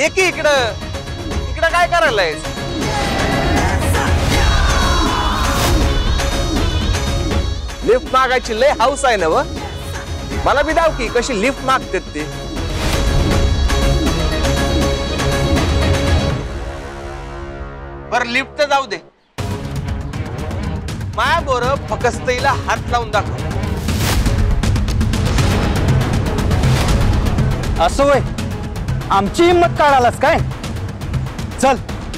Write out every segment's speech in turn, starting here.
ये की इकडं इकडं काय करायलाय? लिफ्ट मागायची लय हाऊस आहे ना व? मला बी दाव की कशी लिफ्ट मागतात ते. बरं लिफ्ट तर जाऊ दे, माया बोर फकस्तईला हात लावून दाखव. असं होय, आमची हिंमत काढालास काय? चल.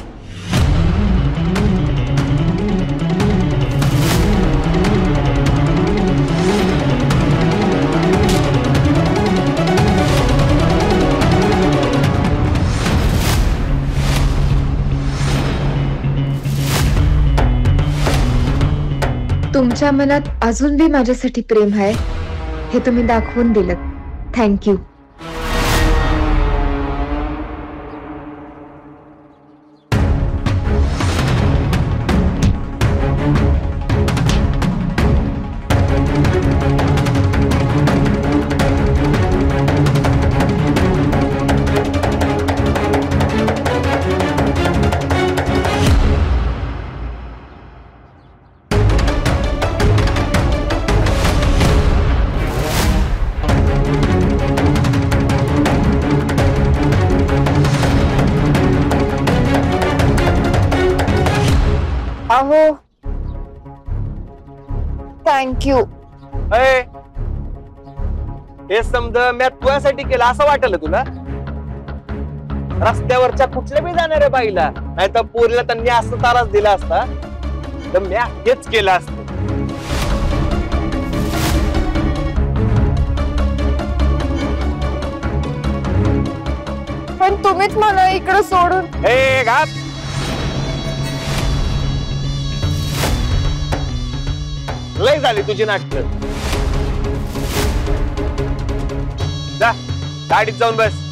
तुमच्या मनात अजून बी माझ्यासाठी प्रेम आहे हे तुम्ही दाखवून दिलं. थँक्यू. अहो थँक्यू. हे समज मी तुझ्यासाठी केलं असं वाटलं तुला? रस्त्यावरच्या कुठल्या बी जाणाऱ्या बाईला नाही तर पोरीला त्यांनी असं तारास दिला असता तर मी हेच केलं असतं. पण तुम्हीच मला इकडे सोडून. हे घात लय झाली तुझी नाटक. जा गाडीत जाऊन बस.